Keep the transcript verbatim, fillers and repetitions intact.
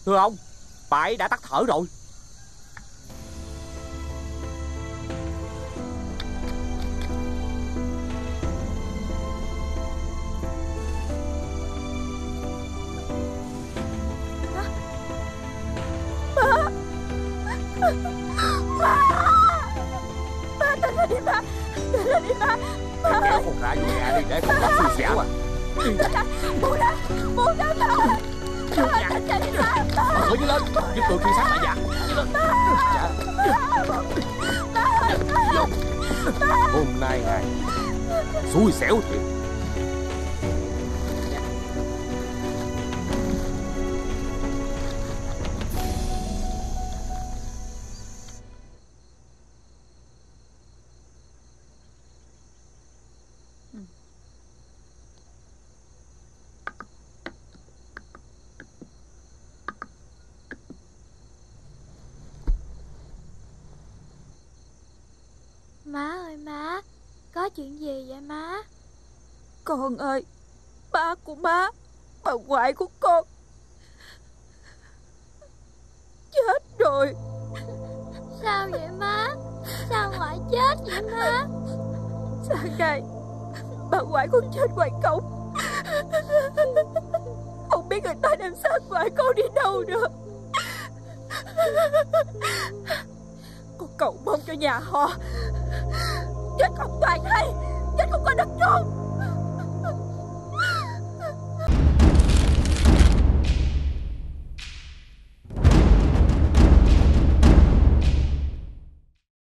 Thưa ông, bà ấy đã tắt thở rồi. Ba, ba, ba, tỉnh lên đi ba, tỉnh lên đi ba. Mày kéo con ra vô nhà đi để không có xui xẻo à. Buông ra, buông ra ba. Ba, tỉnh dậy đi ba. Mở cửa dưới lên, giúp tôi khi sáng mẹ giặt. Hôm nay ngày xui xẻo thiệt. Má ơi má, có chuyện gì vậy má? Con ơi, ba của má, bà ngoại của con chết rồi. Sao vậy má? Sao ngoại chết vậy má? Sáng nay bà ngoại con chết ngoài cổng. Không biết người ta đem xác ngoại con đi đâu nữa. Con cầu mong cho nhà họ chết không toàn hay, chết không có đất chôn.